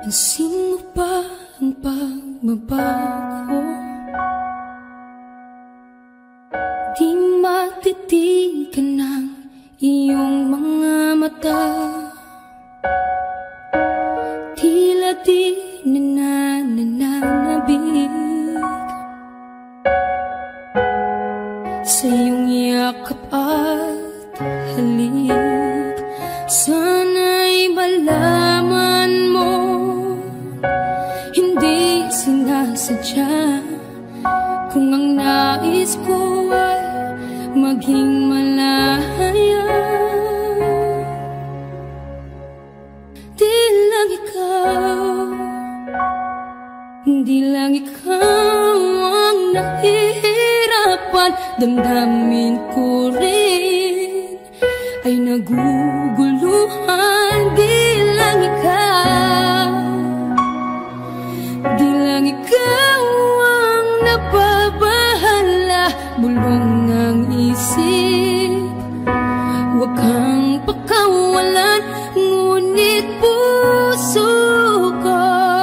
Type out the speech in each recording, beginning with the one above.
Pansin mo ba ang pagbabago? Di matitigan ng iyong mga mata. Tila di nananabig sa iyong yakap at halik. Sana'y malaman mo, hindi sinasadya. Kung ang nais ko ay maging malaya, di lang ikaw, di lang ikaw ang nahihirapan. Damdamin ko rin ay naguguluhan. Di lang ikaw, di lang ikaw ang nababahala. Bulong ng isip, huwag kang pakawalan. Ngunit puso ko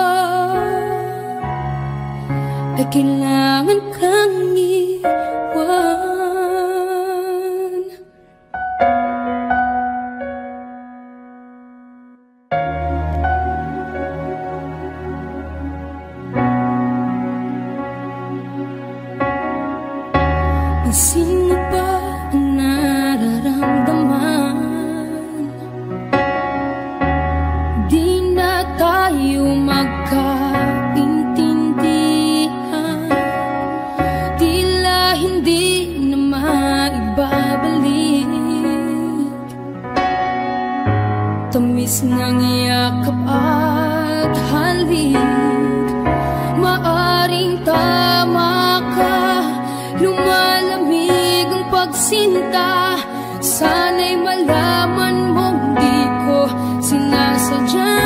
ay kailangan kang iwan. Pansin mo ba ang nararamdaman? Di na tayo magkaintindihan. Tila hindi na maibabalik tamis ng yakap at halik. Maaring tama ka, lumalamig ang pagsinta. Sana'y malaman mong di ko sinasadya.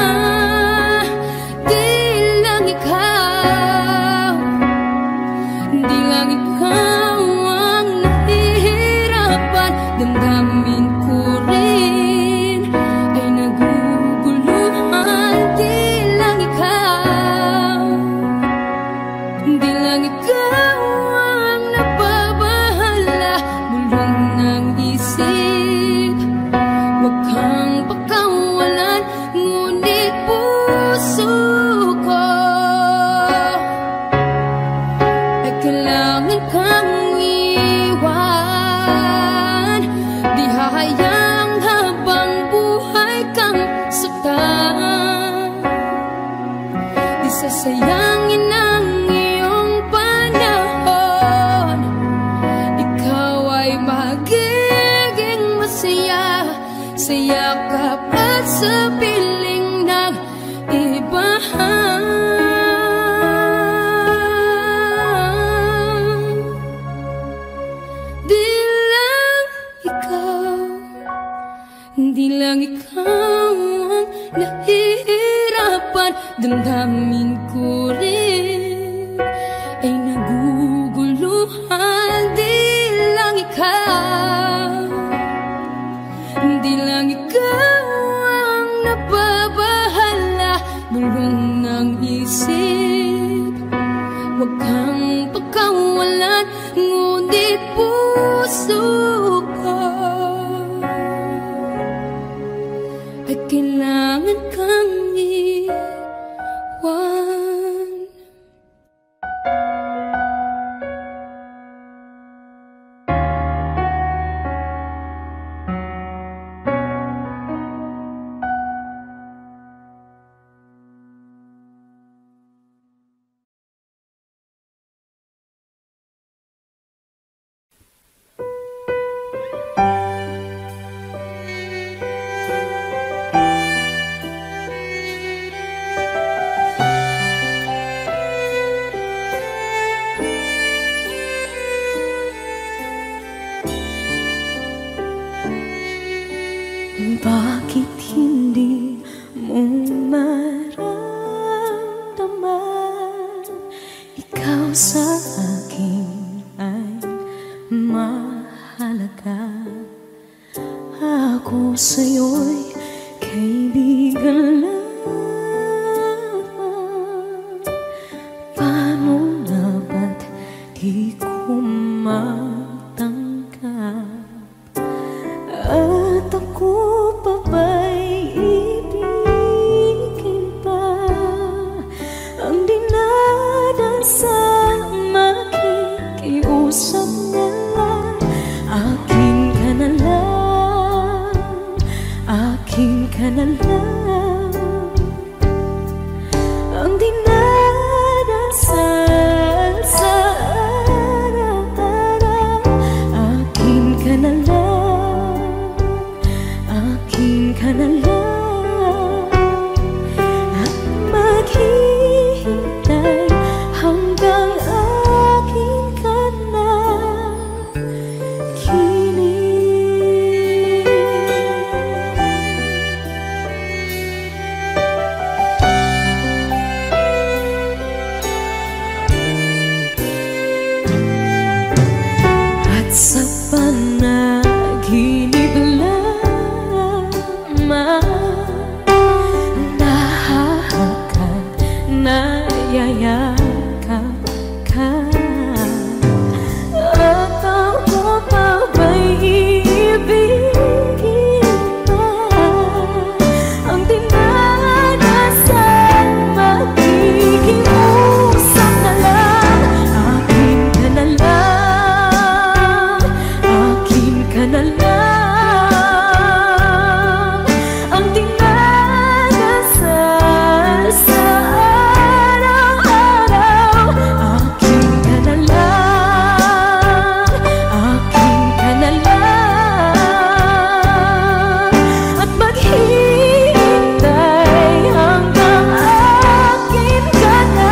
Di lang ikaw, di lang ikaw ang nahihirapan. Damdamin ko rin ay naguguluhan. Di lang ikaw, di lang ikaw ang nababahala. Bulong ng isip, huwag kang pakawalan. Ngunit puso ko ay kailangan kang iwan. Di hahayang habang buhay kang saktan. Di sasayangin ang iyong panahon. Ikaw ay magiging masaya sa yakap at sa piling ng iba. Di lang ikaw, di lang ikaw ang nahihirapan. Damdamin ko rin ay naguguluhan. Di lang ikaw, di lang ikaw ang nababahala. Bulong ng isip, huwag kang pakawalan. Ngunit puso ko ay kailangan kang iwan. sa panaginip lamang nahahakan, nayayakap ka. At ako pa ba'y iibigin pa? Ang dinadasan, makikiusap na lang. Akin ka na lang, akin ka na lang. Ang dinadasal sa araw-araw. Akin ka na lang, akin ka na lang. At maghihintay hanggang akin ka na.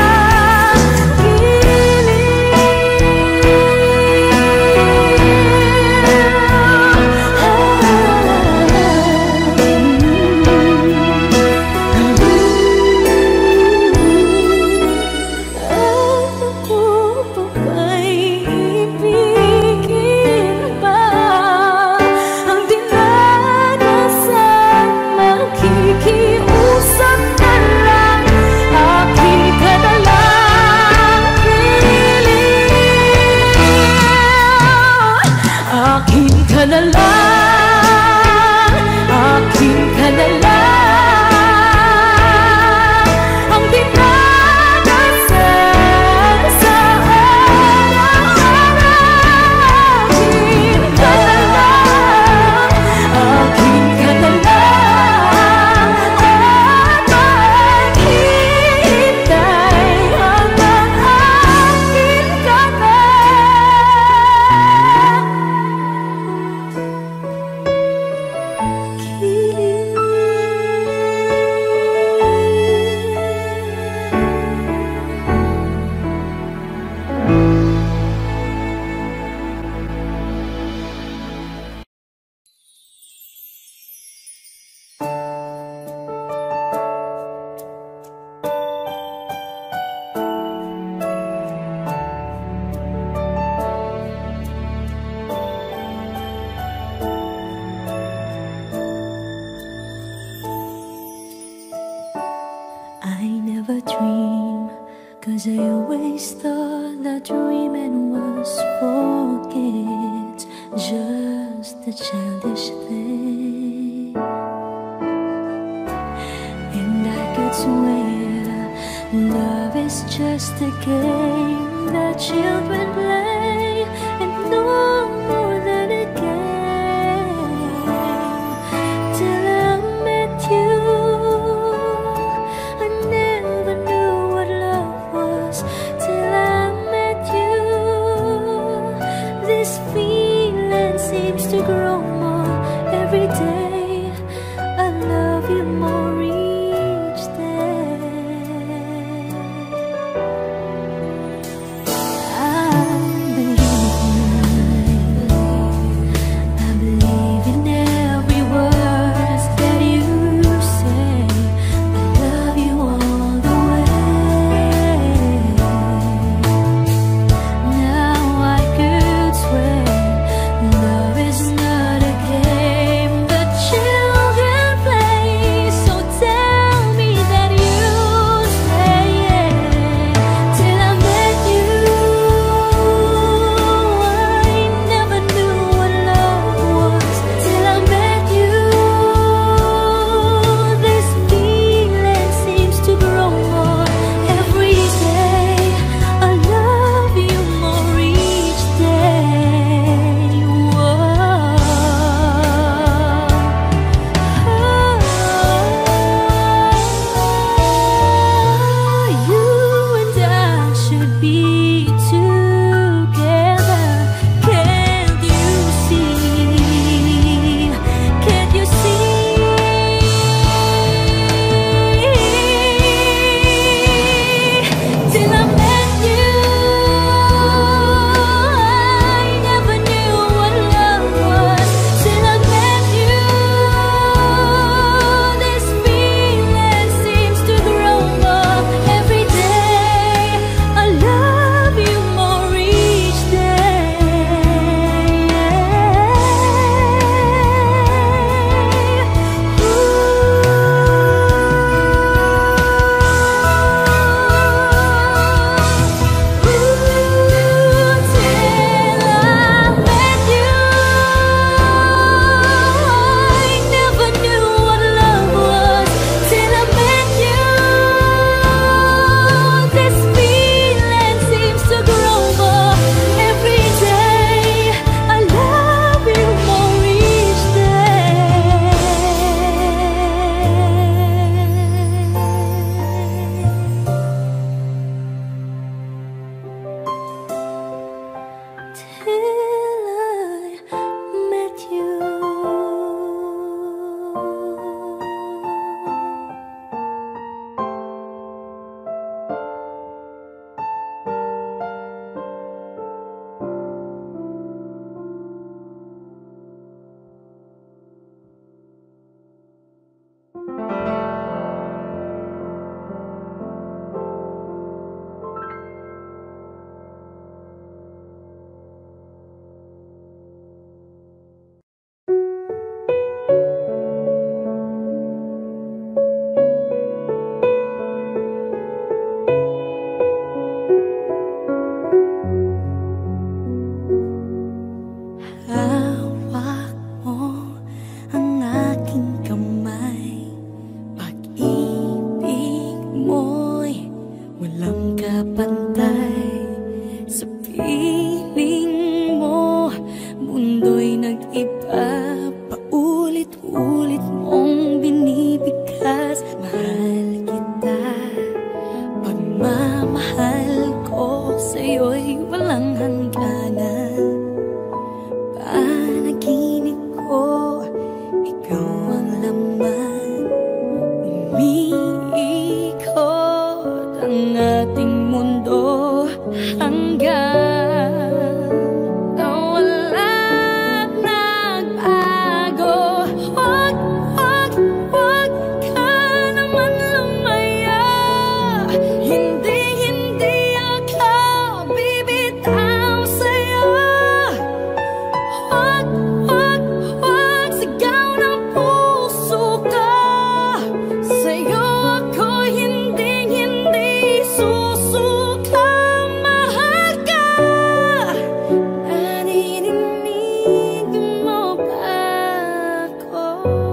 Ako pa ba'y ibigin pa? Ang dinadasan, makikiusap na lang. Akin ka na lang, piling. Akin ka na lang, akin ka na lang. Ang dinadasal sa araw-araw. Akin ka na lang, akin ka na lang. At maghihintay hanggang akin ka na. I never dream, 'cause I always thought that dreaming was forget, just a childish thing. And I could swear love is just a game that children play, and no more than a game. Till I met you, I never knew what love was. Till I met you, this feeling seems to grow more every day. I love you more each day. I've been mahal kita. Pagmamahal ko sa'yo'y walang hangganan. Panaginip ko, ikaw ang laman. Umiikot ang ating mundo hanggang nawala't nagbago. Wag, wag, wag ka naman lumaya. Hindi, hindi ako bibitaw sa'yo. Wag, wag, wag, sigaw ng puso ko. Sa'yo ako hindi, hindi susuka. Mahal ka. Naririnig mo ba ako?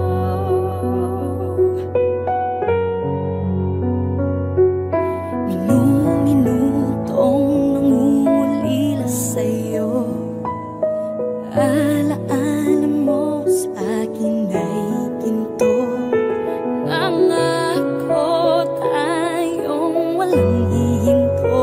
Minu-minutong nangungulila sa'yo. Alaala mo sa akin ay ginto. Nangako tayong walang hihinto.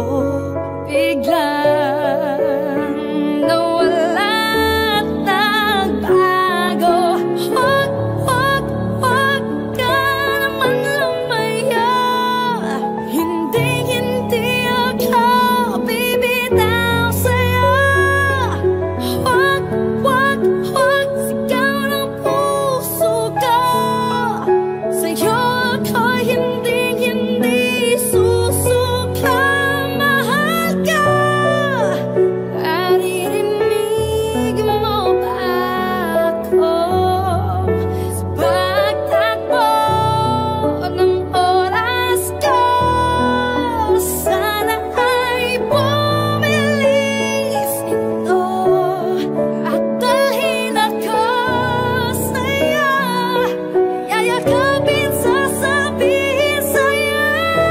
Biglang nawala't nagbago. Wag, wag, wag ka naman lumaya. Hindi, hindi ako bibitaw sa'yo. Wag, wag, wag, sigaw ng puso ko. Sa'yo ako hindi, hindi susuka. Mahal ka. Naririnig mo ba ako? Sa pagtakbo ng oras ko, sana ay bumilis ito at dalhin ako sa'yo. Yayakapin, sasabihin sa'yo.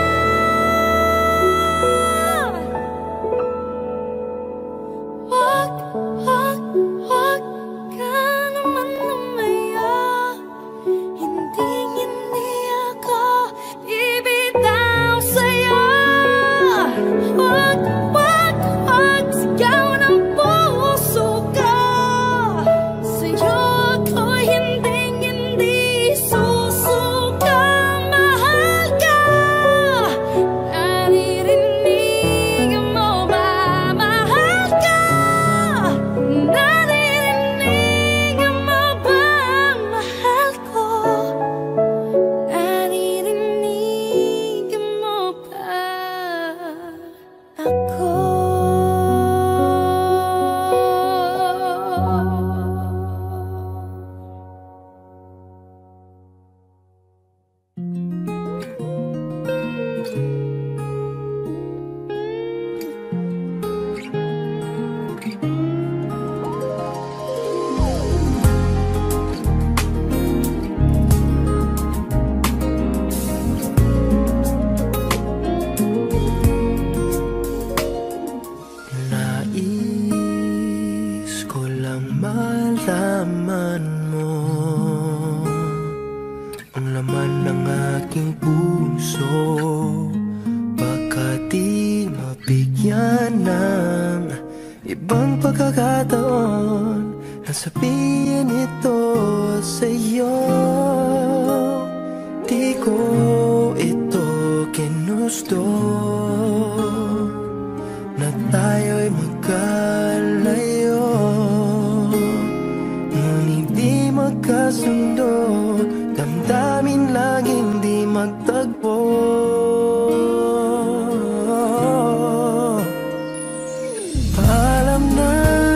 Wag, wag, wag ka naman lumaya. Hindi, hindi ako bibitaw sa'yo. Wag, wag, wag, sigaw ng puso ko. Sa'yo ako hindi, hindi susuka. Mahal ka. Naririnig mo ba? Mahal ka. Naririnig mo ba? Mahal ko. Naririnig mo ba ako? Nais ko lang malaman mo ang laman ng aking puso. Baka di mabigyan ng ibang pagkakataon na sabihin ito sa'yo. Di ko ito ginusto na tayo'y magkalayo, ngunit di magkasundo, damdamin laging di magtagpo. Paalam na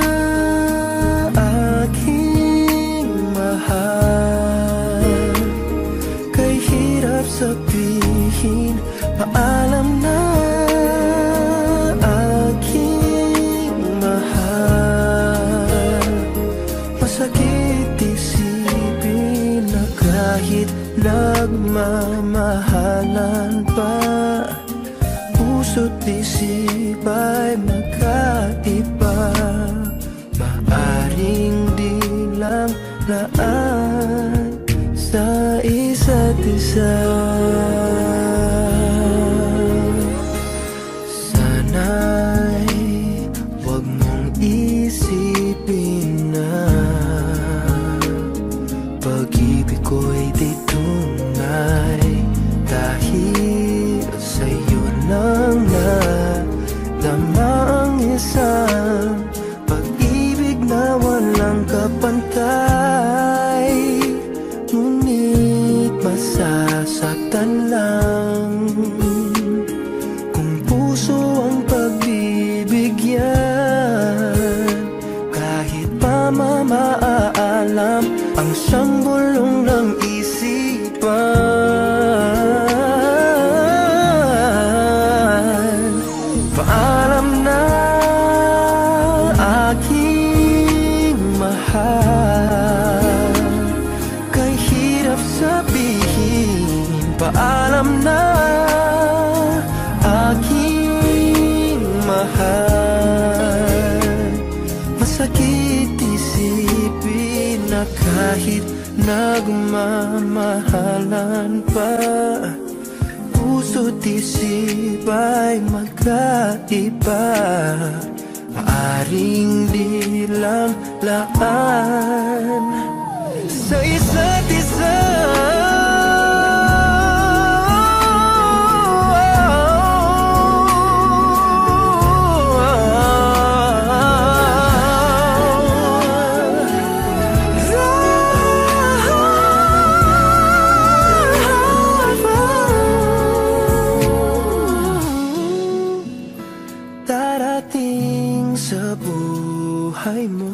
aking mahal, kay hirap sabihin. Paalam na aking mahal, masakit isipin na kahit nagmamahalan pa, puso't isip ay magkaiba. Maaring di lang laan sa isa't isa. lang kung puso ang pagbibigyan. Kahit pa mamaalam ang siyang bulong ng isipan. Paalam na aking mahal, kay hirap sabihin. Paalam na aking mahal, masakit isipin na kahit nagmamahalan pa, puso't isip ay magkaiba. Maaring di lang laan sa isa't isa. Darating sa buhay mo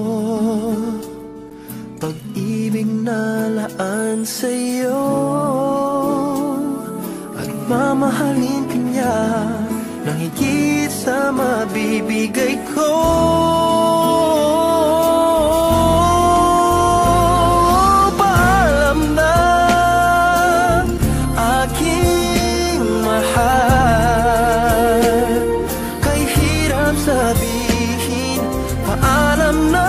pag-ibig na laan sa'yo, at mamahalin ka niya nang higit sa mabibigay ko. Paalam na aking mahal, kay hirap sabihin. Paalam na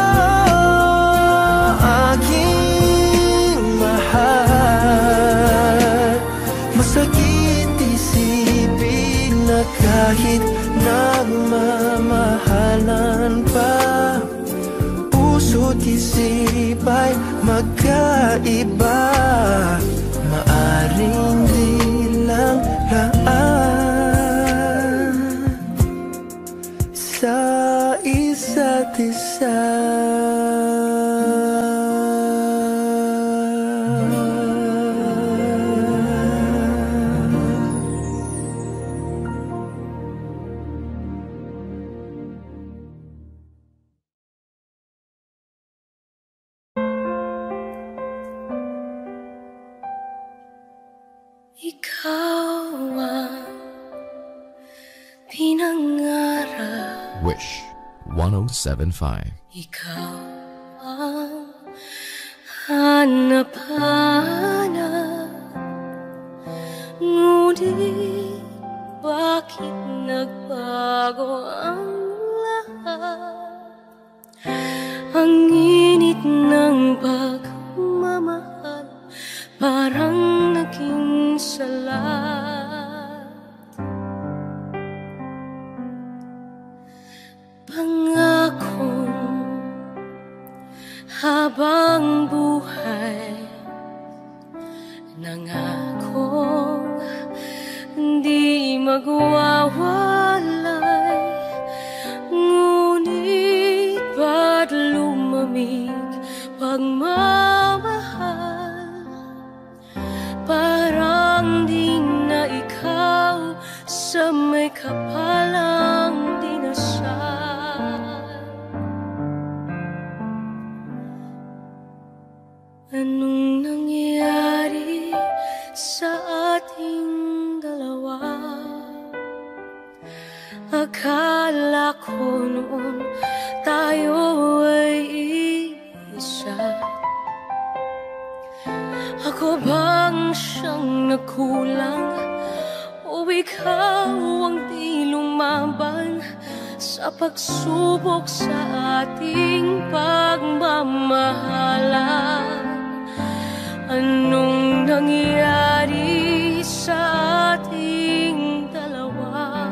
aking mahal, masakit isipin na kahit nagmamahalan pa, puso't isip ay magkaiba. Maaring di lang laan sa isa't isa. Ikaw ang pinangarap, Wish 107.5. ikaw ang hanap-hanap. Ngunit bakit nagbago ang lahat? Ang init ng pagmamahal parang naging salat. Pangakong habang buhay, nangakong di magwawalay. Ngunit ba't lumamig pagmamahal? Parang di na ikaw sa may kapalang dinasal. Anong nangyari sa ating dalawa? Akala ko noon tayo ay isa. Ako bang siyang nagkulang, o ikaw ang di lumaban sa pagsubok sa ating pagmamahalan? Anong nangyari sa ating dalawa?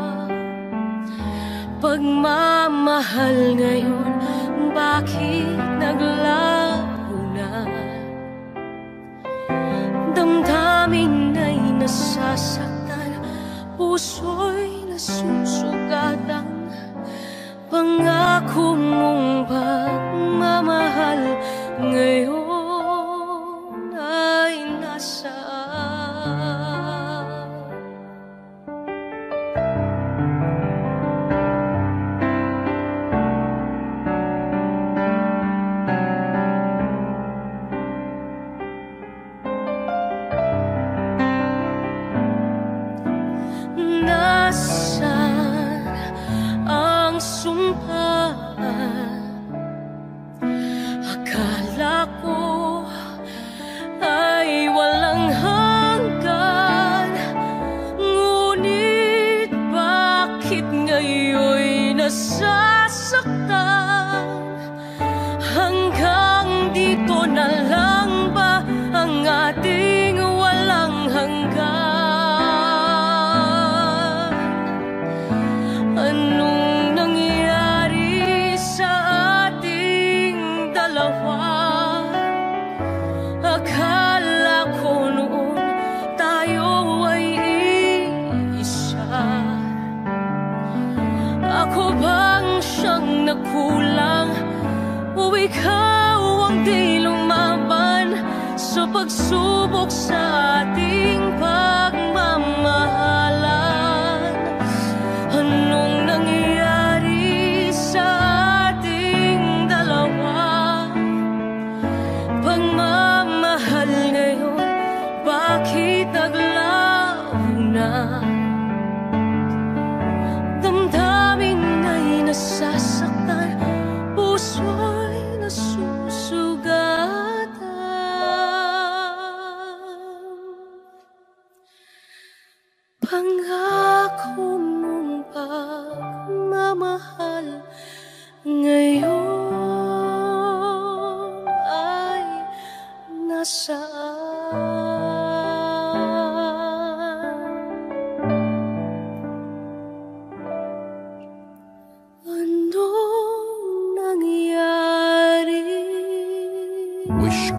Pagmamahal ngayon, bakit naglabo na? Damdamin ay nasasaktan, puso'y nasusugatan. Pangako mong pagmamahal ngayon ay nasaan? kulang o ikaw ang di lumaban sa pagsubok sa ating pagmamahalan. Anong nangyari sa ating dalawa? Pagmamahal ngayon, bakit naglaho na? Damdamin ay nasasaktan, puso'y nasusugatan. Pangako mong pagmamahal ngayon ay nasaan? Anong nangyari? Wish.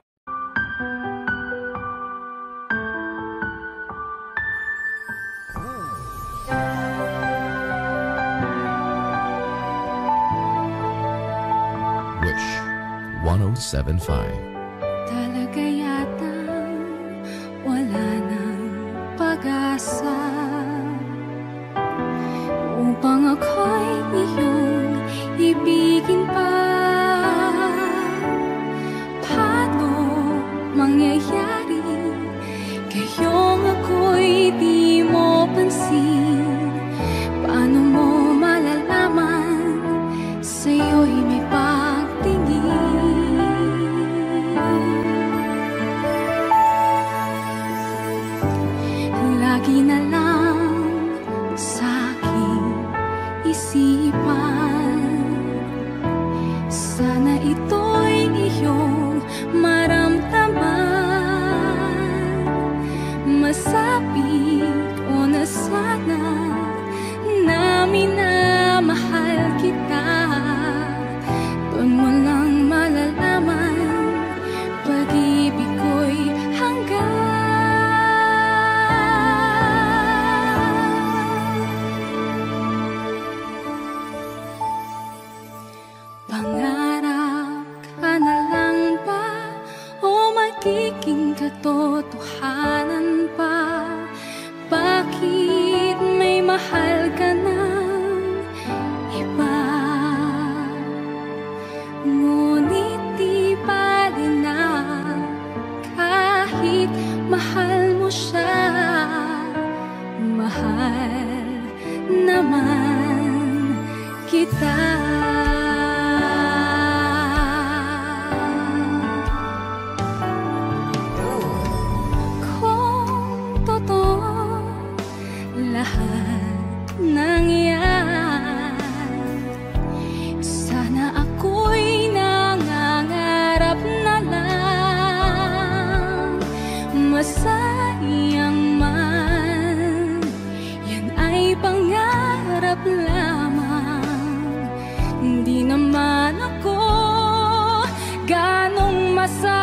Wish 1075. Talaga yatang wala nang pag-asa upang ako'y iyong ibigin pa. Paano mangyayari kayong ako'y di mo pansin? Paano mo malalaman sa'yo'y may pagtingin? Lagi na lang sa'king isipan, sana ito'y iyong maramdaman. Masapit o na sana na minamahal kita. Doon mo lang malalaman pag-ibig ko'y hanggan. Pangarap ka na lang ba o magiging katotohanan pa? Bakit may mahal ka ng iba? Ngunit di bali na kahit mahal mo siya, mahal naman kita. Kung totoo lahat ng yan, sana ako'y nangangarap na lang. Masayang man, yan ay pangarap lamang. Hindi naman ako ganong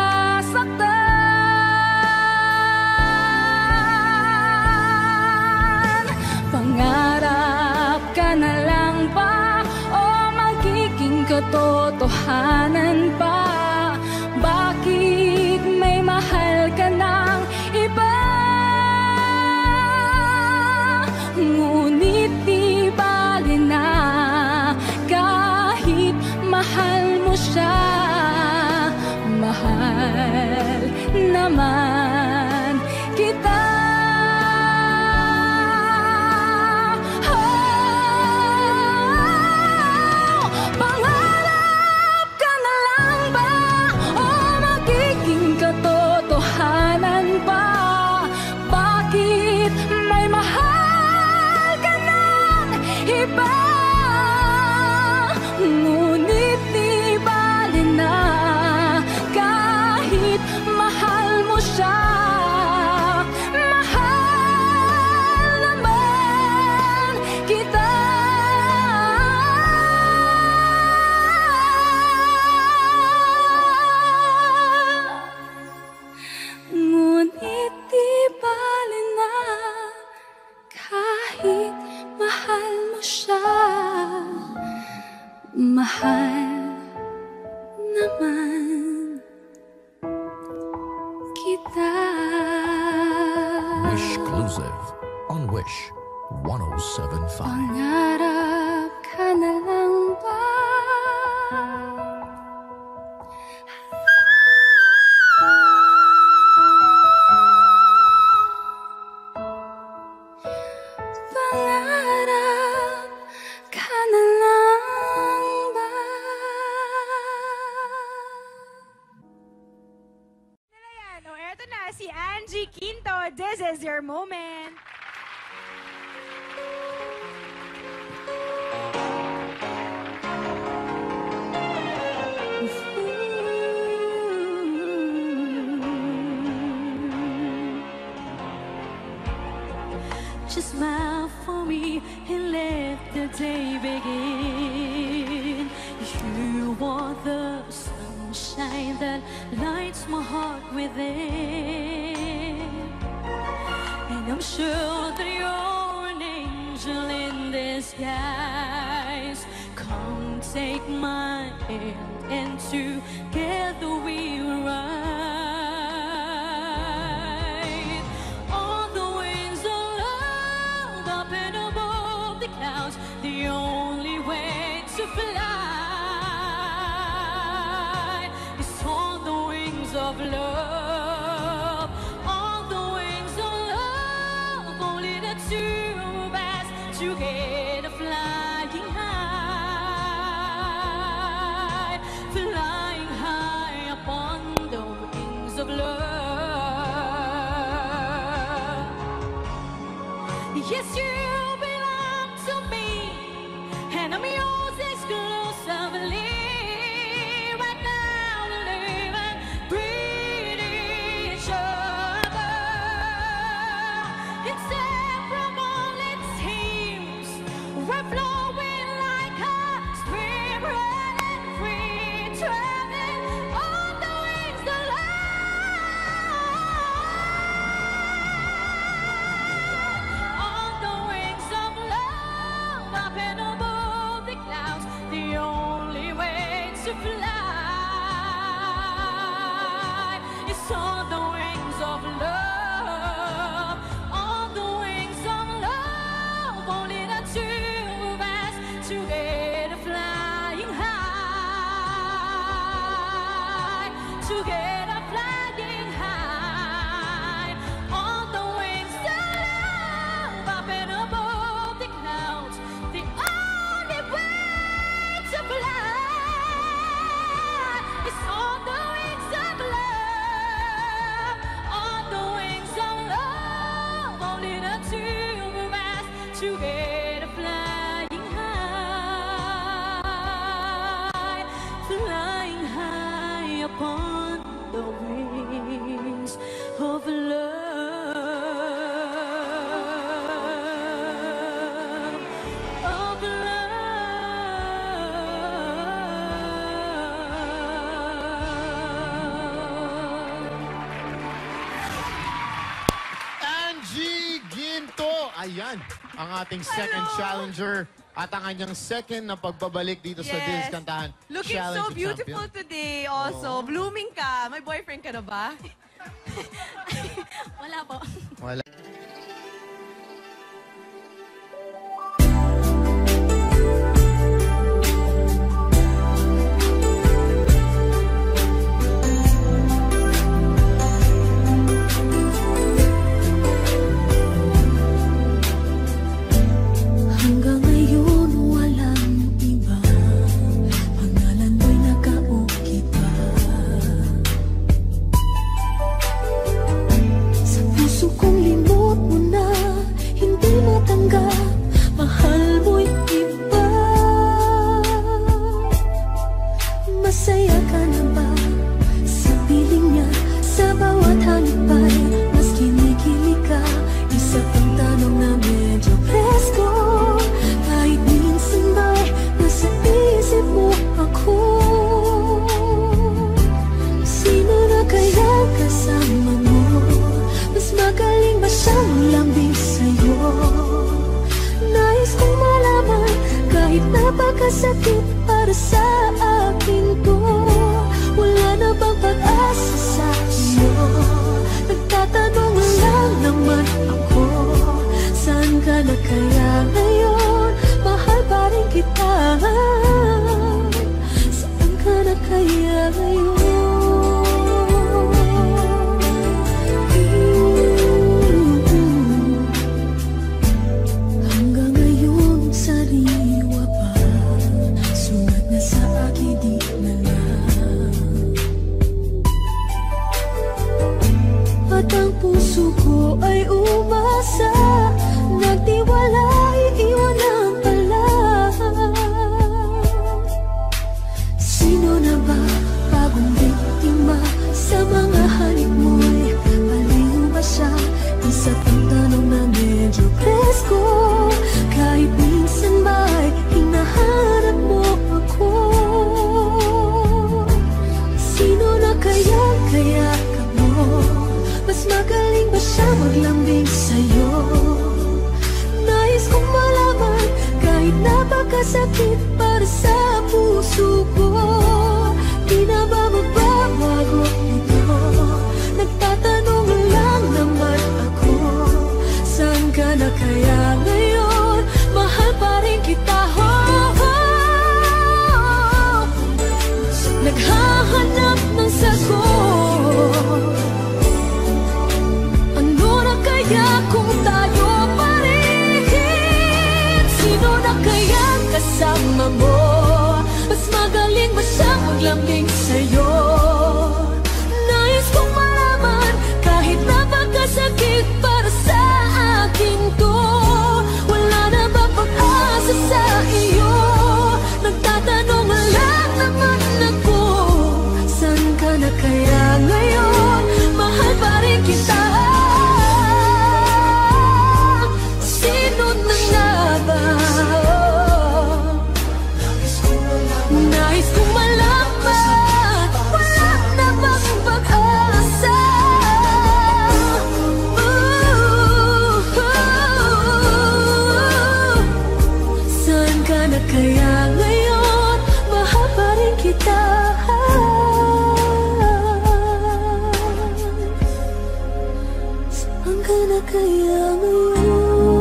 masasaktan. Pangarap ka na lang ba o magiging katotohanan pa? Bakit may mahal ka ng iba? Ngunit di bali na kahit mahal mo siya, mahal naman kita. Pangarap ka na lang ba o magiging katotohanan pa? Bakit may mahal ka ng iba? Ngunit di bali na kahit mahal mo siya, mahal naman kita. Ngunit di bali na kahit mahal mo siya, mahal naman kita. Wishclusive on Wish 107.5. Pangarap ka na lang ba? Pangarap ka na lang ba? Ayan, o eto na si Angie Quinto. This is your moment. Just smile for me and let the day begin. You are the sunshine that lights my heart within. And I'm sure that you're an angel in disguise. Come take my hand and together we ride on the wings of love, up and above the clouds. The only way to fly is on the wings of love. On the wings of love, only the two of us together flying high, flying high upon the wings of love. Yes, you belong to me, and I'm yours exclusively. Right now, to live and breathe each other. Inseparable it seems, we're flowing like a stream, running free, traveling on the wings of love. On the wings of love, up and above the clouds. The only way to fly is on the wings of love. On the wings of love, only the two of us together flying high, together flying high. On the wings of love, up and above the clouds. The only way to fly is on the wings of love. On the wings of love, only the two of us together flying high, flying high upon the wings of love, of love. Angie Ginto! Ayan, ang ating second challenger at ang kanyang second na pagbabalik dito sa Diz Kantahan Looking Challenge so beautiful Champion. today also. Blooming ka. May boyfriend ka na ba? Wala po. Wala. Hanggang ngayon walang iba, pangalan mo'y nakaukit pa sa puso kong limot mo na, hindi matanggap, mahal mo'y iba. Masaya ka na ba sa piling niya, sa bawat halipay, mas kinikilig ka, isa pang tanong na medyo presko. Kahit minsan ba'y nasa isip mo ako, sino na kaya kasama mo? Mas magaling ba siyang lambing sa'yo? Nais kong malaman kahit napakasakit pa para sa akin to. Wala na bang pag-asa sa iyo? Nagtatanong lang naman ako, saan ka na kaya ngayon? Mahal pa rin kita, saan ka na kaya ngayon? Ang puso ko ay umasa, nagtiwala, iiwan ang pala. Sino na ba bagong biktima sa mga halik mo'y baliw ba siya? Isa pang tanong na medyo presko, kahit minsan ba'y hinahanap mo ako? Sino na kaya ka mo? Mas magaling ba siya maglambing sa'yo? Nais kong malaman, kahit napakasakit para sa puso ko. Di na ba magbabago ito? Nagtatanong lang naman ako, saan ka na kaya ngayon? Mahal pa rin kita, naghahanap ng sagot. Kaya kung tayo parehin, sino na kaya kasama mo? Mas magaling ba siyang maglambing sa'yo? Nais kong malaman, kahit napakasakit para sa akin to. Wala na ba pag-asa sa iyo? Nagtatanong lang naman ako, saan ka na kaya ngayon? Mahal pa rin kita. Nais kong malaman, wala na bang pag-asa? Saan ka na kaya ngayon? Mahal pa rin kita. Saan ka na kaya ngayon?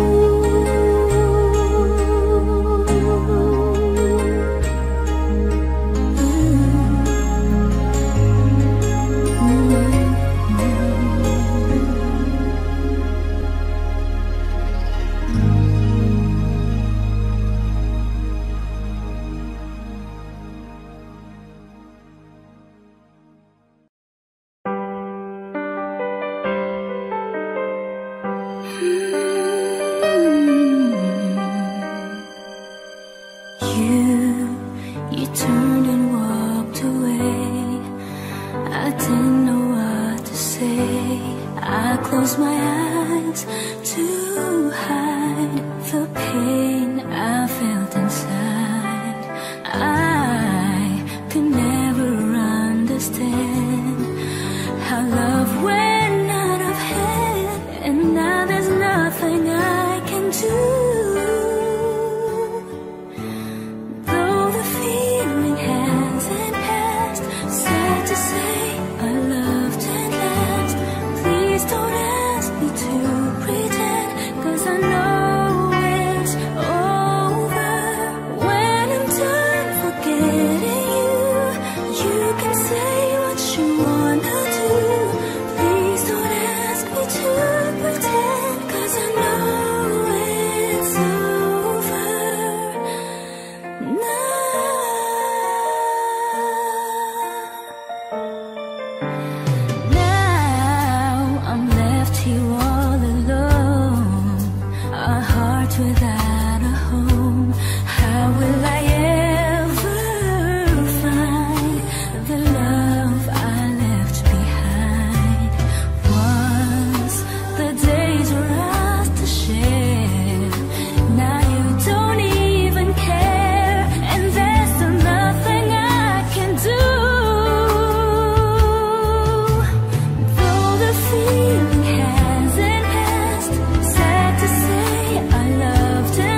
You turned and walked away. I didn't know what to say. I closed my eyes to hide the pain I felt inside. I could never understand how love went out of hand, and now there's nothing I can do. Without a home, how will I ever find the love I left behind? Once the days were ours to share, now you don't even care, and there's still nothing I can do. Though the feeling hasn't passed, sad to say I loved it.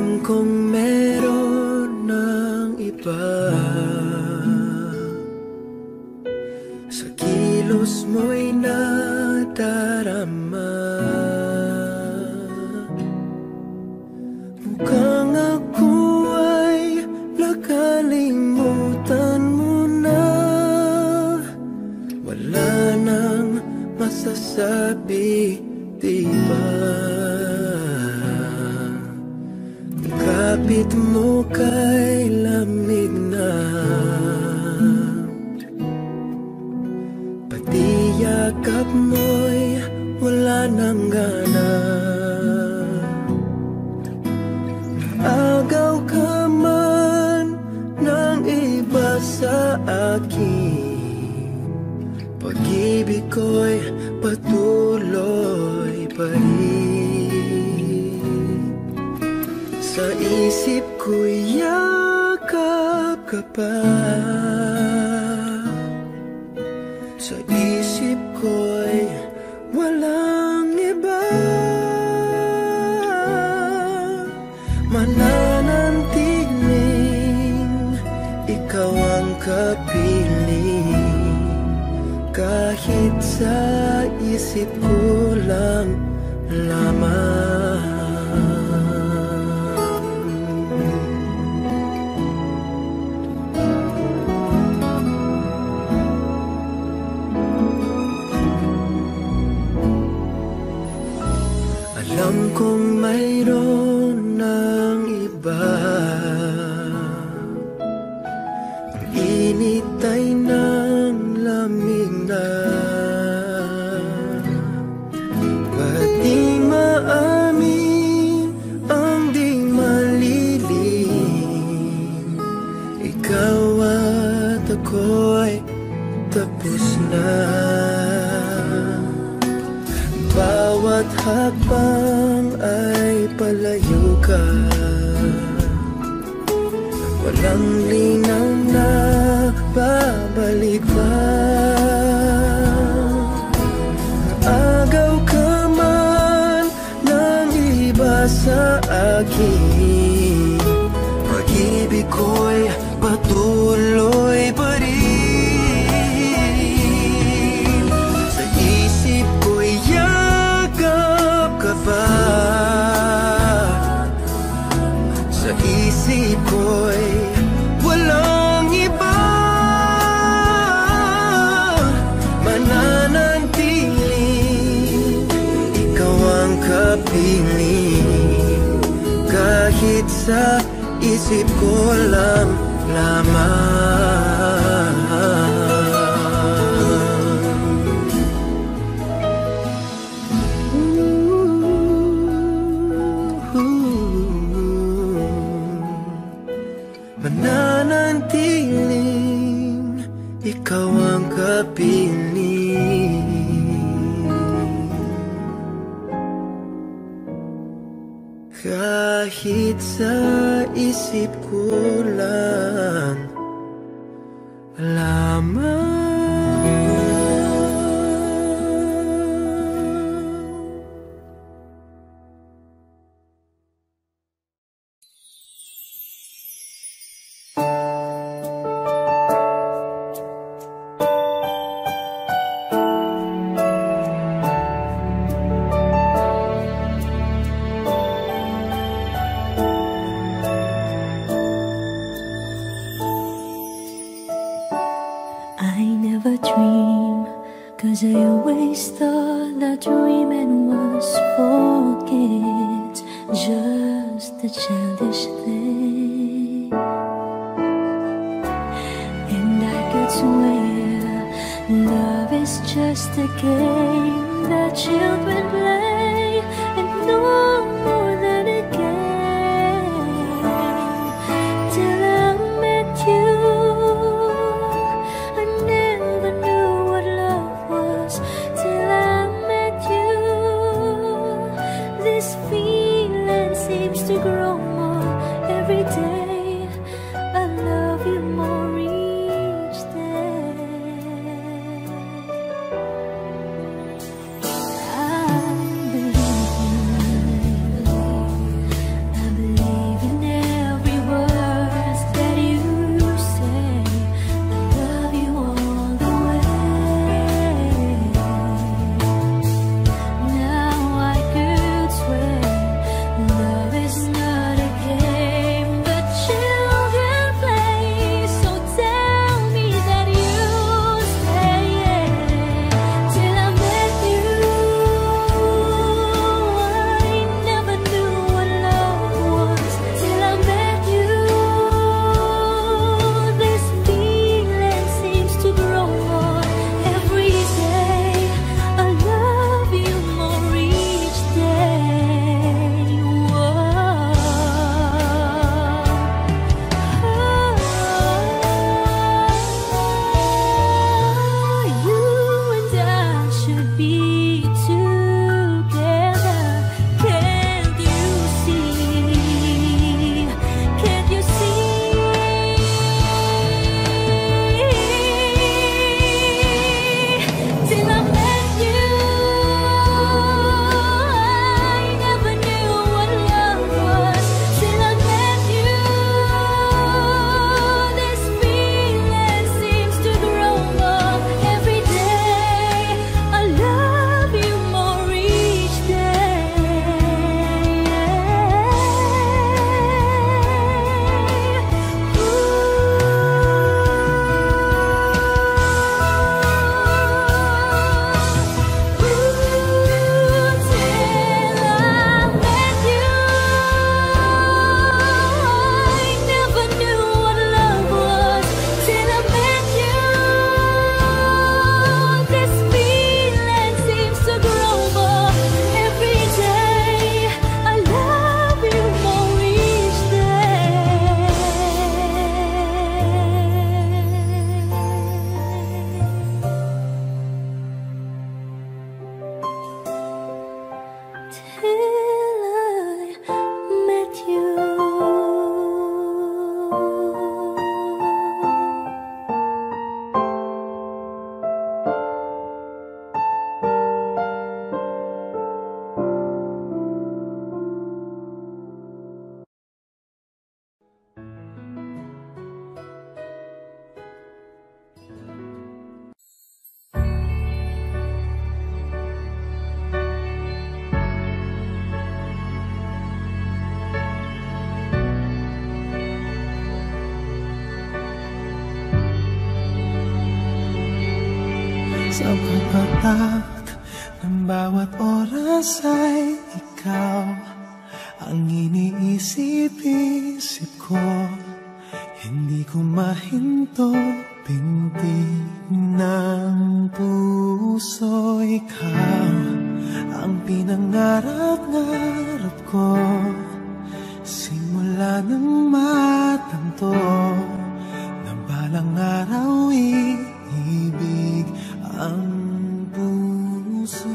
Alam kong meron ng iba, sa kilos mo'y nadarama. Mukhang ako ay nakalimutan mo na. Wala nang masasabi, diba? Kapit mo kay lamig na, pati yakap mo'y wala nang gana. Naagaw ka man ng iba sa akin, pag-ibig ko'y patuloy pa rin. Sa isip ko'y yakap ka pa, sa isip ko'y walang iba. Mananantiling ikaw ang kapiling, kahit sa isip ko lang lamang. Alam kong mayroon ng iba, ang init ay ng lamig na. Ba't di maamin ang di malilim? Ikaw at ako'y tapos na. Bawat hakbang ay palayo ka, walang linaw na babalik pa. Naagaw ka man ng iba sa akin, pag-ibig ko'y patuloy pa rin. Sa isip ko'y sa isip ko'y walang iba. Mananantiling ikaw ang kapiling, kahit sa isip ko lang lamang. Mananantiling ikaw ang kapiling, kahit sa isip ko lang lamang. Cause I always thought that dreaming was for kids, just a childish thing. And I could swear love is just a game that children play, and no more than a game. Till I met you, I never knew what love was. Till I met you, this feeling seems to grow more every day. I love you more each day. I believe you. patak ng bawat oras ay ikaw ang iniisip-isip ko. Hindi ko mahinto, pintig ng puso. Ikaw ang pinangarap-ngarap ko, simula ng matanto na balang araw iibig ang puso.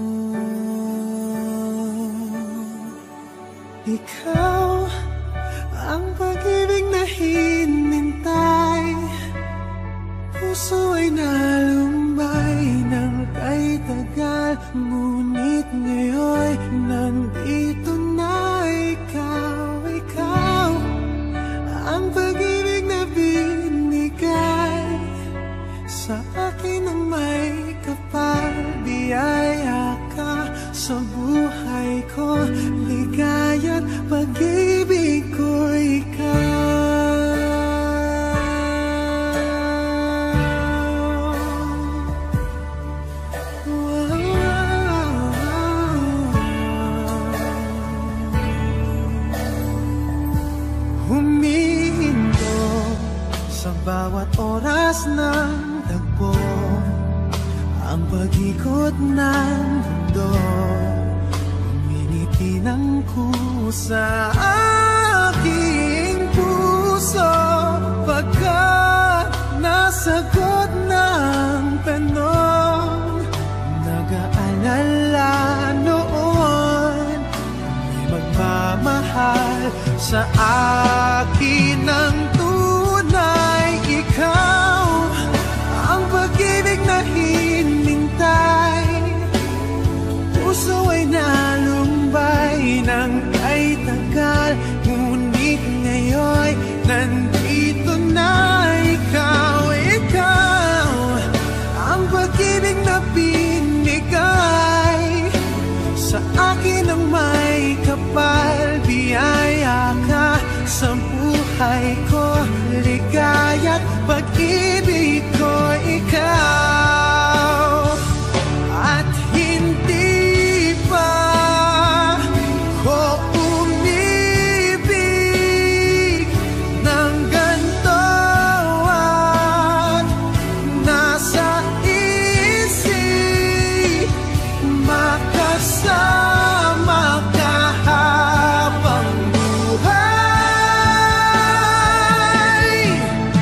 Ikaw ang pag-ibig na hinintay, puso ay nalumbay ng kay tagal, ngunit ngayon nandito na ikaw. Ikaw ang pag-ibig na binigay sa akin ng may kapal, biyaya ka sa buhay ko, ligaya't pag-ibig ko ikaw. Humihinto sa bawat oras ng tagpo, ang pag-ikot ng mundo, uminiti ng kusa aking puso. Pagkat nasagot ng tanong, nag-aalala noon, may magmamahal sa akin ng tunay. Ikaw ang pag-ibig na hinintay, puso ay nalumbay ng kay tagal, ngunit ngayon nandito na ikaw. Ikaw ang pag-ibig na binigay sa akin ng may kapal, biyaya ka sa buhay ko, ligaya't pag-ibig ko ikaw. At hindi pa ko umibig ng ganito, at nasa isip makasama ka habang buhay.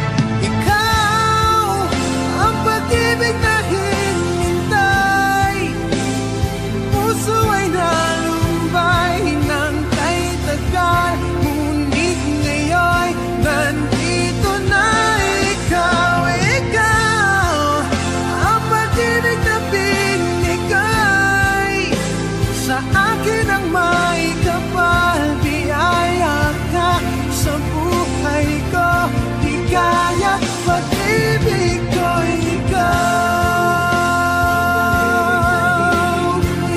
Ikaw ang pag-ibig na hinintay, puso ay nalumbay ng kay tagal, ngunit ngayon nandito na ikaw. Ikaw ang pag-ibig na binigay sa akin ang may kapal, biyaya ka sa buhay ko, ligaya pag-ibig ko ikaw.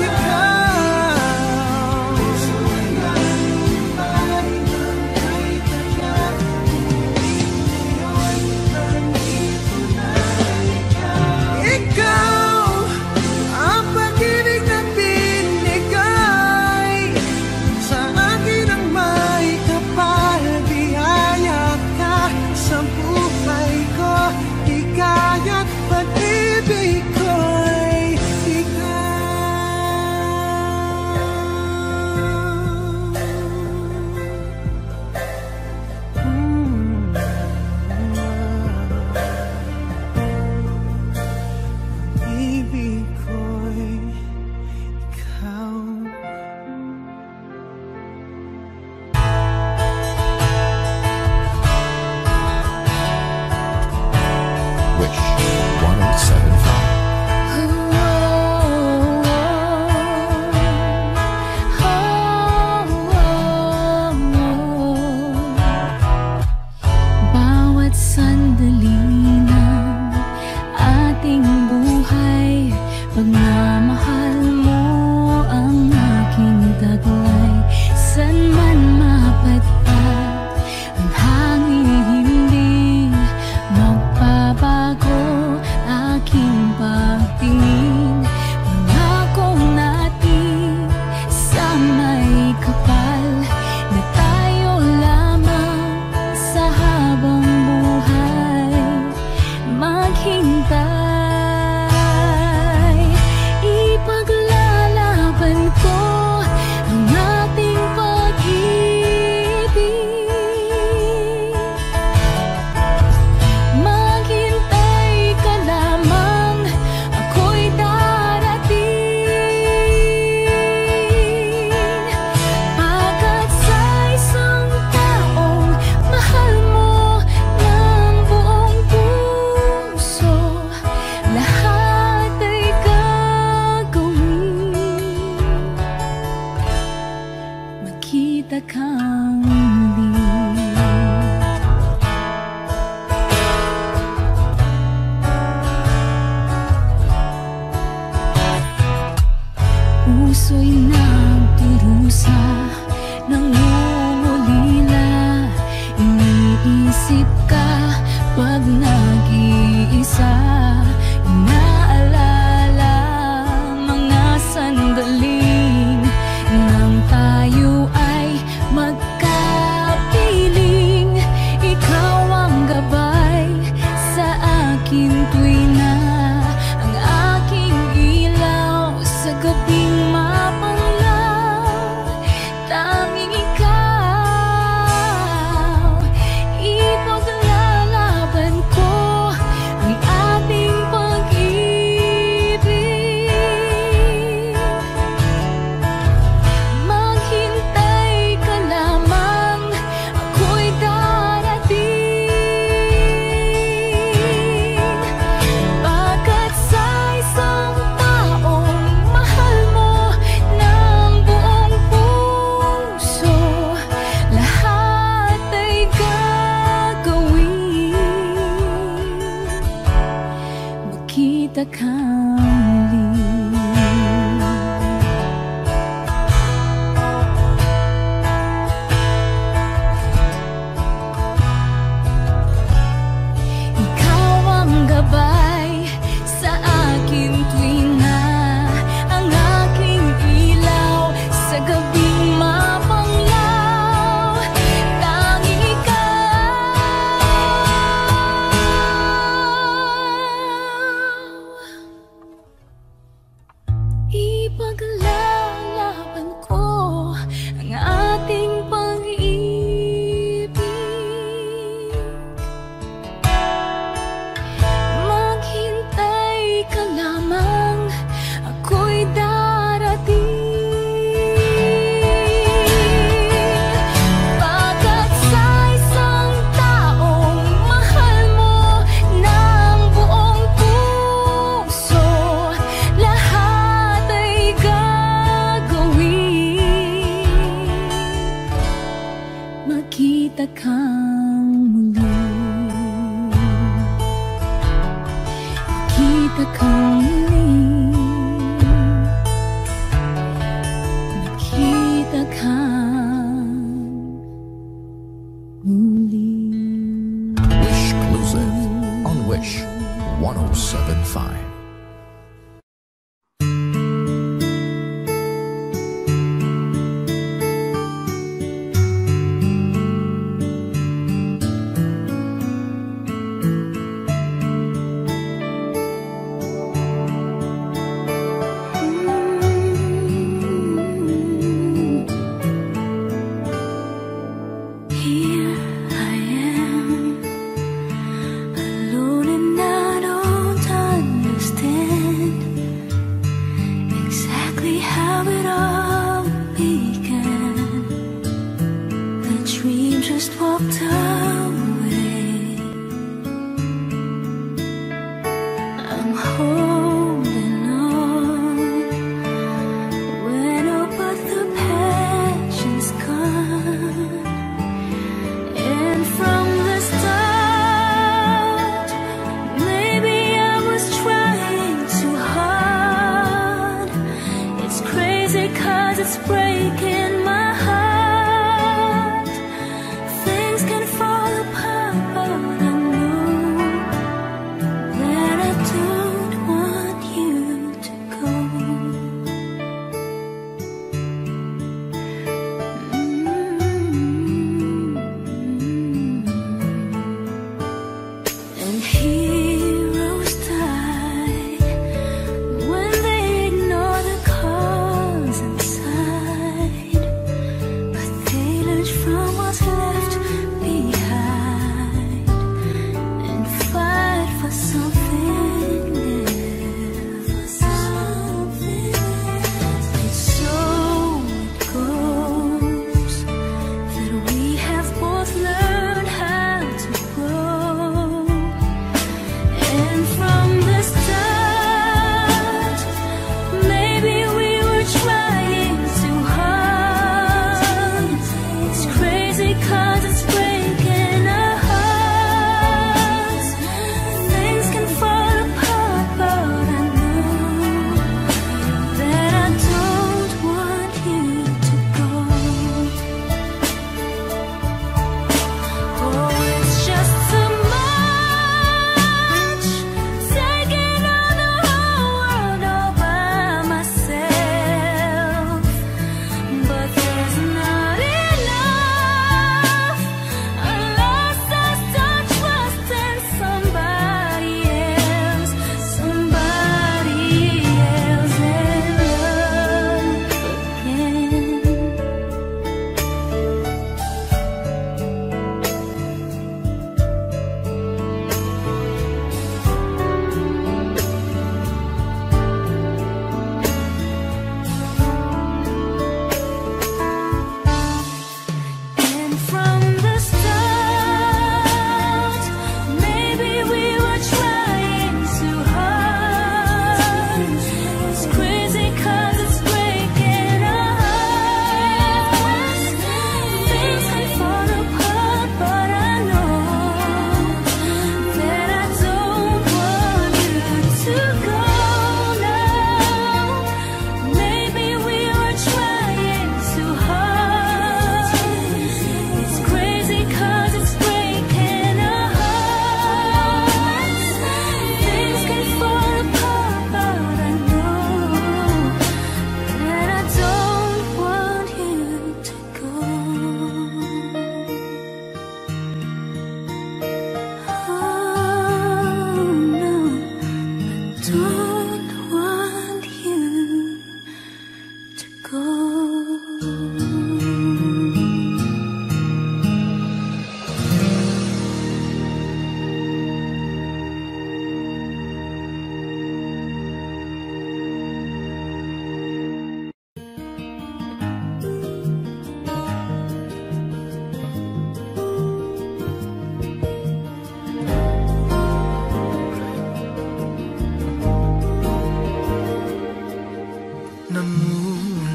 Ikaw puso ay nalumbay ng kay tagal, ngunit ngayon nandito na ikaw. Ikaw ang pag-ibig na binigay puso'y nagdurusa, nangungulila. Iniisip ka pag nag-iisa. Inaalala mga sandaling nang tayo ay magkapiling. Ikaw ang gabay sa akin tuwi na ang aking ilaw sa gabing mapanglaw. Tanging ikaw, ipaglalaban ko ang ating pag-ibig. Maghintay ka lamang, ako'y darating. Pagkat sa isang taong mahal mo ng buong puso, lahat ay gagawin. Magkita ka muli. Ikaw ang gabay sa akin tuwi na ang aking ilaw sa gabing mapanglaw. Tanging ikaw, ipaglalaban ko ang ating pag-ibig. Maghintay ka lamang, ako'y darating. Pagkat sa isang taong mahal mo ng buong puso, lahat ay gagawin. Magkita kang muli. Magkita kang muli. Magkita kang muli. Wish Exclusive on Wish 1075. Here I am, alone and I don't understand exactly how it all began. The dream just walked away. I'm holding on when all but the passion's gone. And from the start, maybe I was trying too hard. It's crazy 'cause it's breaking my heart. Things can fall apart, but I know that I don't want you to go. And heroes die when they ignore the cause inside.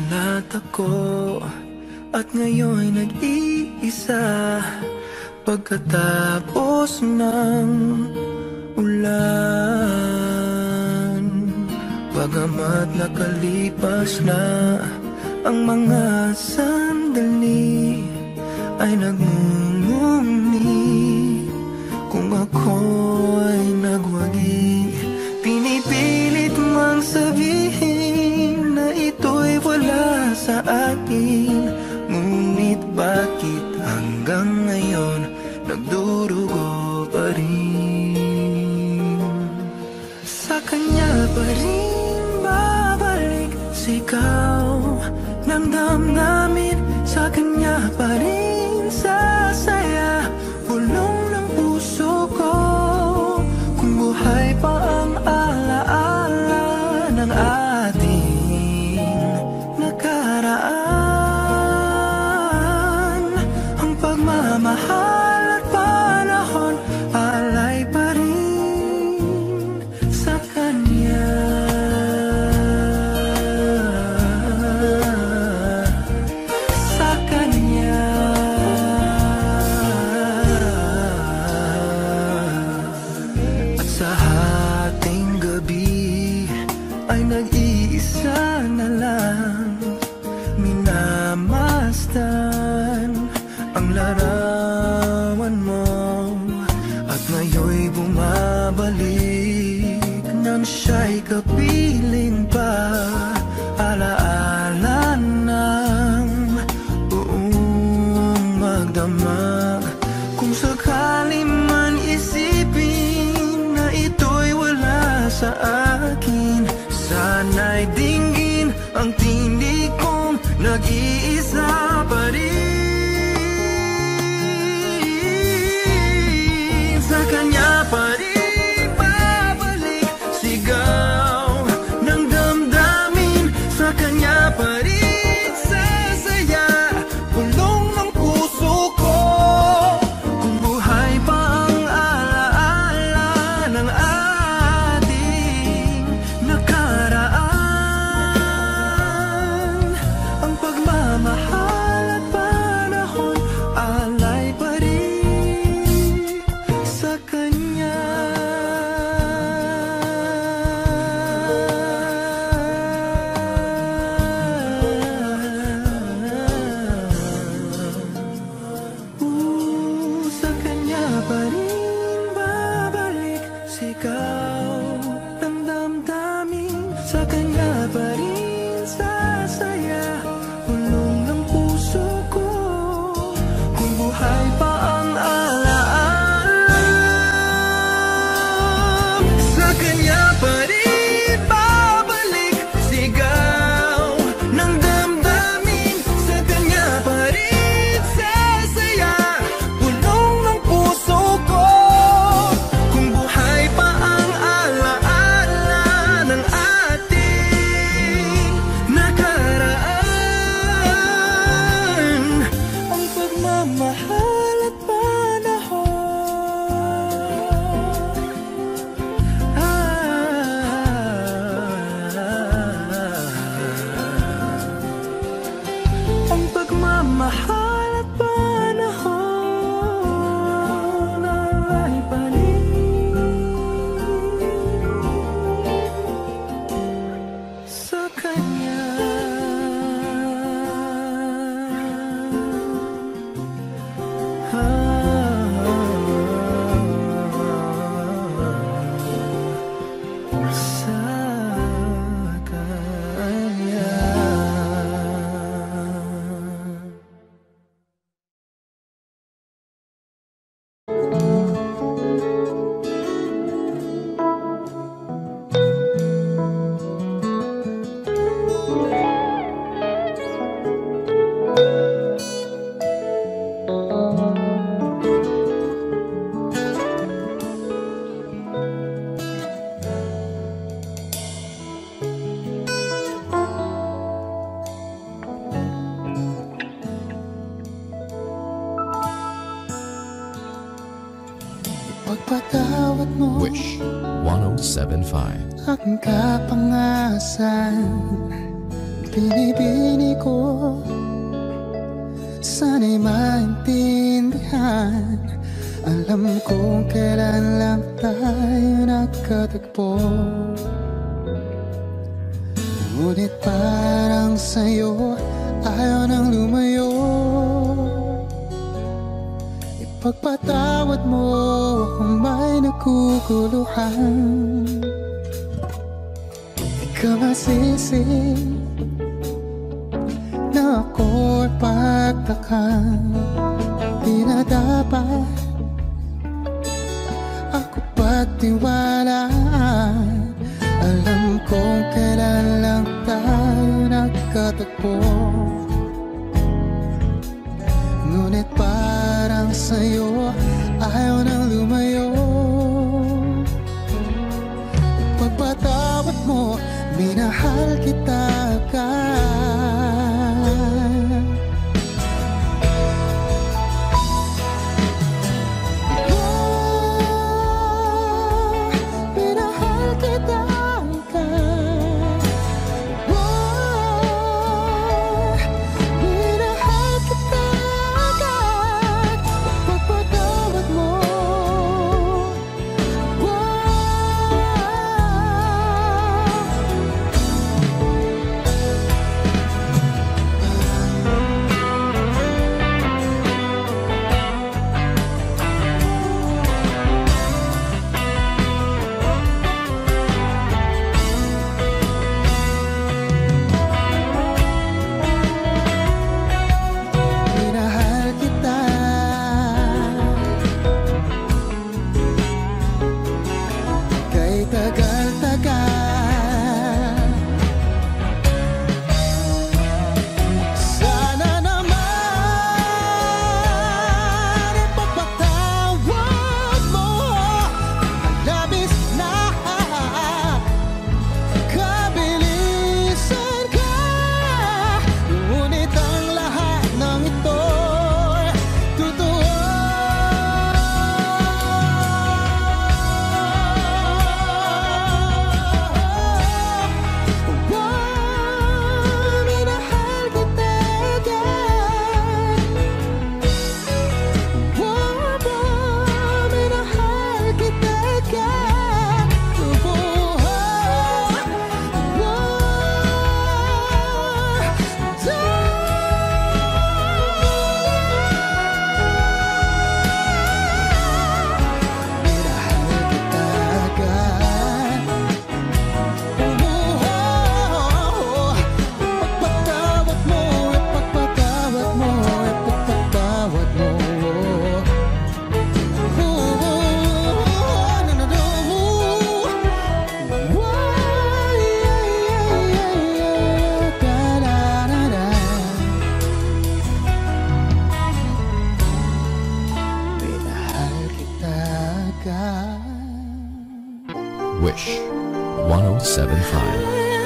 Namulat ako at ngayon nag-iisa pagkatapos ng ulan. Bagamat nakalipas na ang mga sandali, ay nagmumuni kung ako'y nagwagi. Pinipilit mang sabihin na ito'y wala sa akin, ngunit bakit hanggang ngayon nagdurugo pa rin? Sa kanya pa rin babalik sigaw ng damdamin, sa kanya pa rin sasaya bulong ng puso ko. Kung buhay pa ang alaala ng ating nakaraan, ang pagmamahal at panahon alay pa rin sa kanya. Sa kanya. At sa hating gabi ay nag-iisa na lang minamasdan ang larawan mo, at ngayon'y bumabalik nang siya'y kapiling pa. Alaala ng buong magdamag. Kung sakali man isipin na ito'y wala sa akin, sana'y dinggin ang tinig kong nag-iisa pa rin. Sa kanya pa rin babalik sigaw ng damdamin, sa kanya pa rin sasaya bulong ng puso ko. Kung buhay pa ang alaala ng ating nakaraan, ang pagmamahal at panahon alay pa rin sa kanya. Sa kanya pa rin babalik sigaw ng damdamin, sa kanya pa rin sasaya bulong ng puso ko. Kung buhay pa ang alaala, sa kanya pa rin babalik sigaw ng damdamin, sa kanya pa rin sasaya bulong ng puso ko. Kung buhay pa ang alaala ng ating nakaraan, ang pagmamahal at panahon, ang pagmamahal at panahon ay pa rin sa kanya. Sa kanya. Pagpatawad mo Wish 107.5. aking kapangasan, Binibini ko, sana'y maintindihan. Alam kong kailan lang tayo nagkatagpo, ngunit parang sa'yo ayaw nang lumayo. Ipagpatawad mo akong may naguguluhan. Di ka masisi na ako'y pagtakan. Di na dapat ako pagtiwalaan. Alam kong kailan lang tayo nagkatagpo, ngunit parang sa'yo ayaw nang lumayo. Ipagpatawad mo, minahal kita agad. Minahal kita agad. Minahal kita agad. Ipagpatawad mo. Minahal kita. Kay tagal-tagal. Sana naman ipagpatawad mo. Labis na kabilisan ka, ngunit ang lahat ng ito'y totoo. Minahal kita agad. Minahal kita agad. Minahal kita agad. Ipagpatawad mo, ipagpatawad mo, ipagpatawad mo. Minahal kita agad. Wish 1075.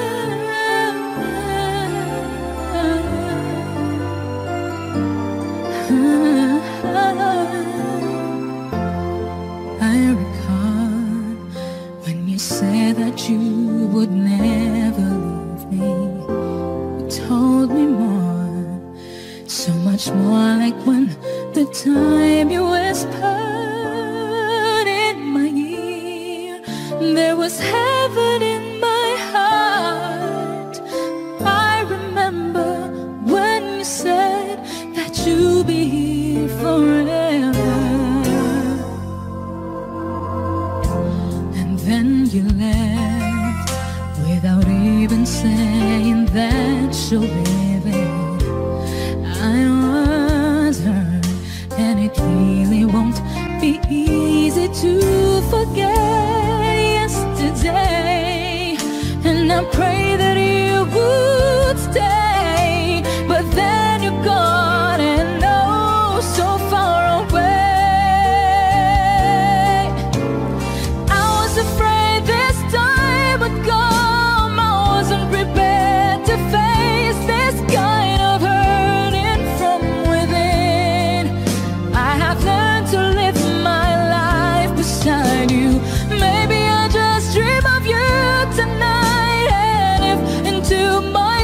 I recall when you said that you would never leave me. You told me more, so much more, like when the time you whispered in my ear. There was heaven in my heart. I remember when you said that you'll be here forever. And then you left without even saying that you'll be there. I was hurt, and it really won't be easy to forget yesterday. And I pray that you would stay, but then you're gone and oh, so far away. I was afraid this time would come. I wasn't prepared to face this kind of hurting from within. I have learned to live my life beside you. Maybe I just dream of you tonight, and if into my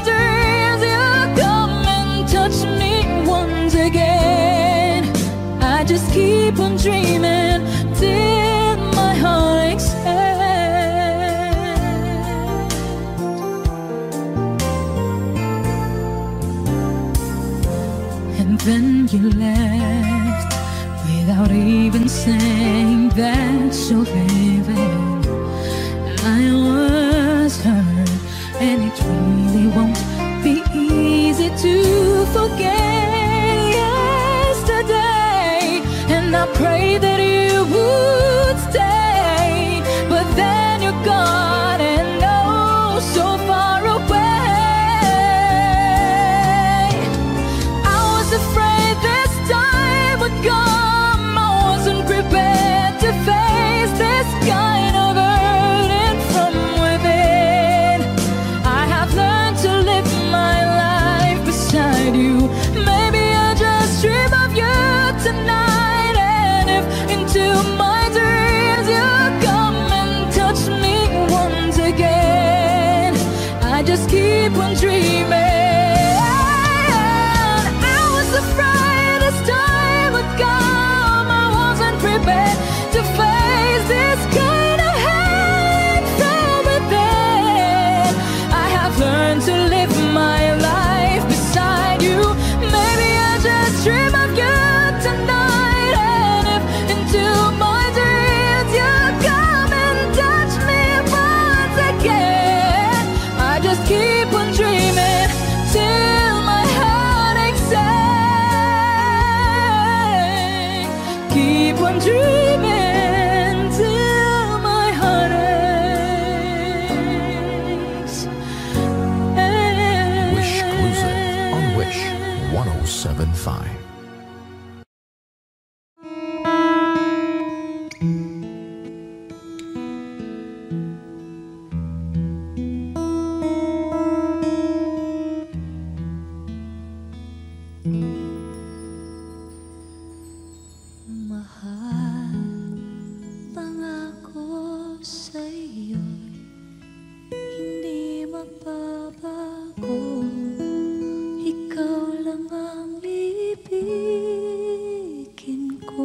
dreaming till my heart aches. And then you left without even saying that you're leaving. I was hurt, and it really won't be easy to forget yesterday. And I pray that you would stay, but then you're gone and oh, so far away. I was afraid this time would come. I wasn't prepared to face this kind of burden from within. I have learned to live my life beside you. Maybe I just dream of you tonight, and if into my dreams you come and touch me once again, I just keep on dreaming. I was afraid this time would come. I wasn't prepared to face this kind of hate from within. I have learned to live my life beside you. Maybe I just dream of you tonight, and if into my dreams you come and touch me once again, I just keep on dreaming till my heart aches. Keep on dreaming till my heart aches. Wish exclusive on Wish 1075. Mahal, pangako sa'yo'y hindi magbabago. Ikaw lang ang ibigin ko.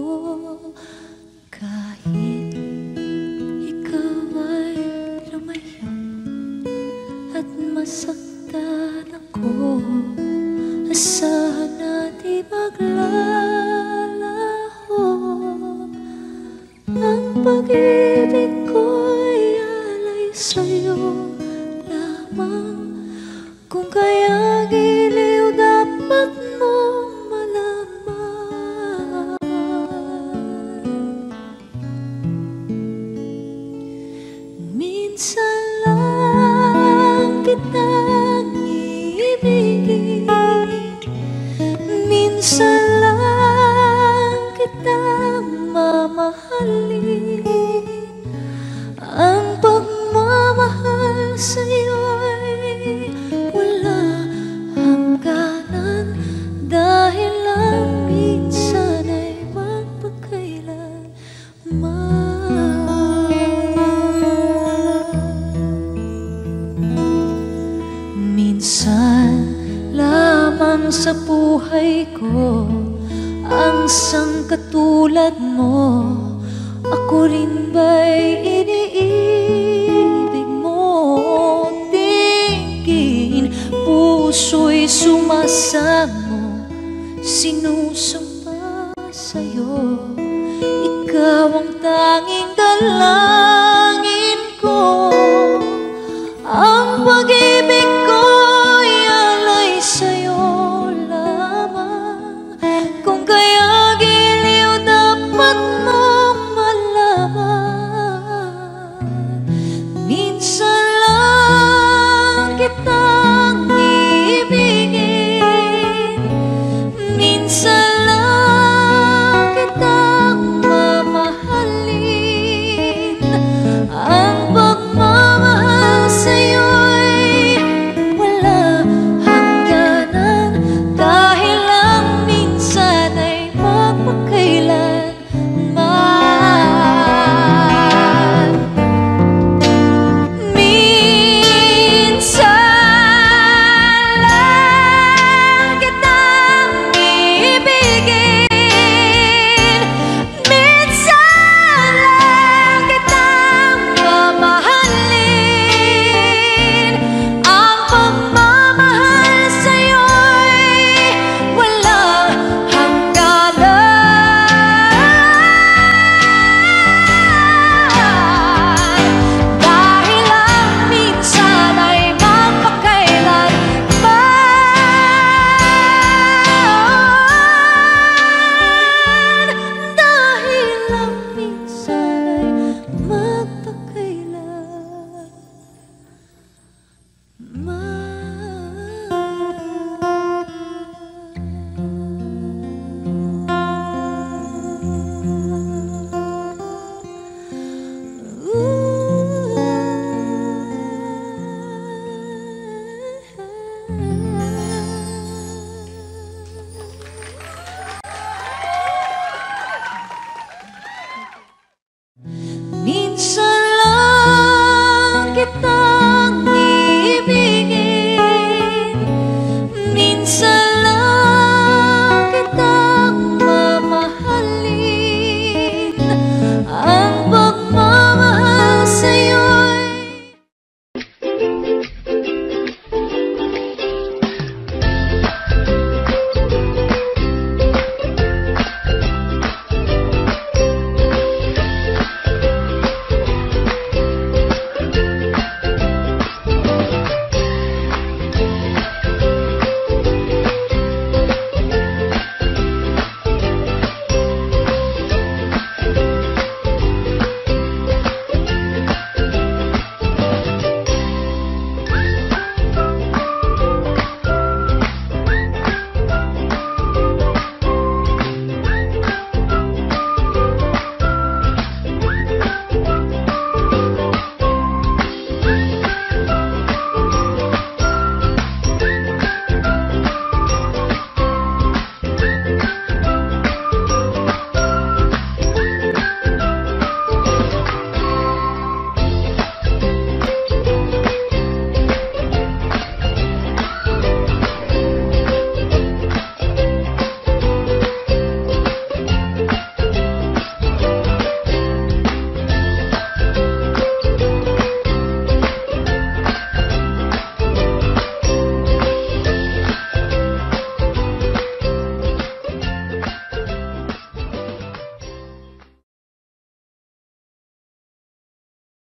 Kahit ikaw ay lumayo at masaktan ako, asahan na di maglalaho. Ang pag-ibig ko'y alay sa'yo lamang. Kung kaya giliw dapat mong malaman. Minsan lang kitang iibigin, minsan lang kitang mamahalin. Ang pagmamahal sa'yo'y wala hangganan, dahil lang minsan ay magpakailanman. Minsan lamang sa buhay ko ang sangkatulad mo. Ako rin ba'y iniibig mo? Tingin, puso'y sumasamo, sinusumpa sa'yo. Ikaw ang tanging dala